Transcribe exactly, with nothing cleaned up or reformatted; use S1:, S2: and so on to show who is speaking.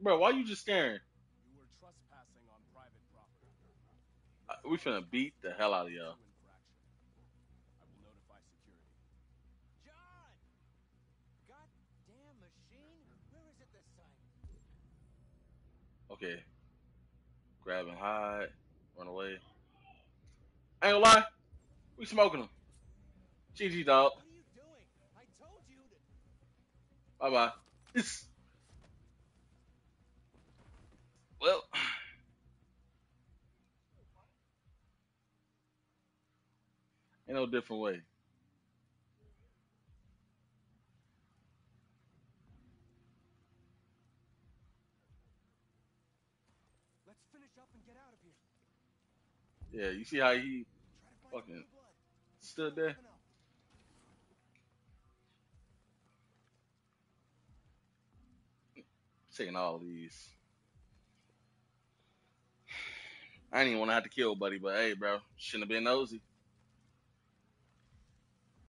S1: Bro, why you just staring?
S2: You were trespassing on private property.
S1: Uh,
S2: Your
S1: We
S2: fine
S1: finna beat the hell out of y'all.
S2: two infraction. I will notify security.
S3: John! Goddamn machine! Where is it this time?
S1: Okay, grab and hide, run away. I ain't gonna lie, we smoking them. G G, dog.
S3: What are you doing? I told you to...
S1: Bye bye. Well, ain't no different way.
S3: Let's finish up and get out of here.
S1: Yeah, you see how he
S3: Try to find some
S1: fucking
S3: new blood. We're
S1: stood
S3: still
S1: there?
S3: alive enough.
S1: Taking all these. I didn't even want to have to kill Buddy, but hey, bro, shouldn't have been nosy.